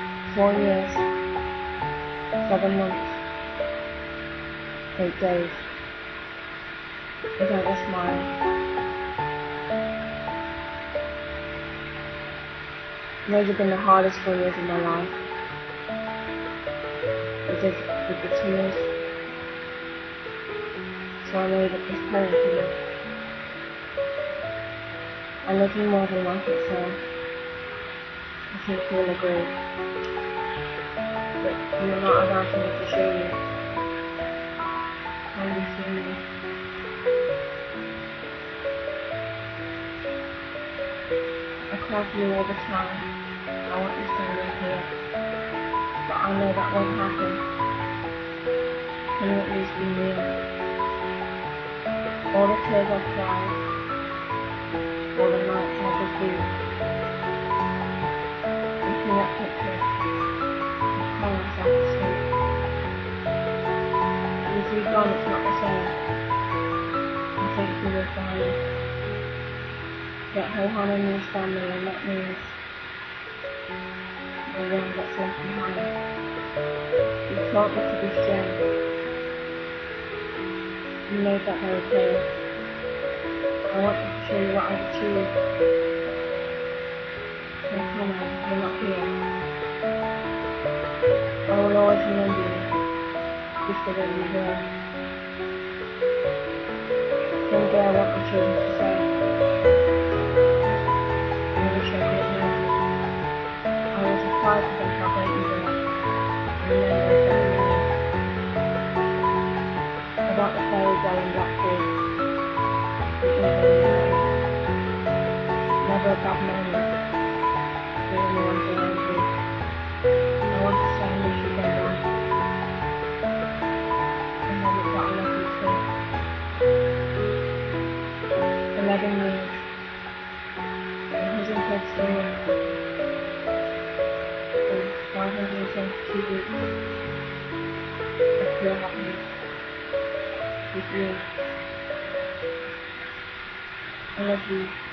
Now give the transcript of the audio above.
4 years, 7 months, 8 days, without a smile. Those have been the hardest 4 years of my life. Because with the tears, so I know that this poem for you. I'm looking more than like it, so I think you'll agree. But you're not allowed me to show you how you see me. I cry for you all the time. I want you standing here. But I know that won't happen. Can you at least be near? All the tears I've cried, all the nights I've received, looking at pictures, I cry myself to sleep. With you gone, it's not the same. I think you will find that wholehearted means family, and that means the one that's left behind. You taught me to be strong. You made that very clear. I want to show you what I've achieved. So come on, you're not here. I will always remember you, just the way you were. Someday I want my children to say, I wish I could have known. I was surprised at how great you were. I remember a certain name. About the fairy tale in Blackpool. It was only a name. Never a bad moment. For the ones around you. I want to say I miss you very much. And then it's that I love you too. 11 years. 132 years. 522 weeks. Of pure happiness. With you. I love you.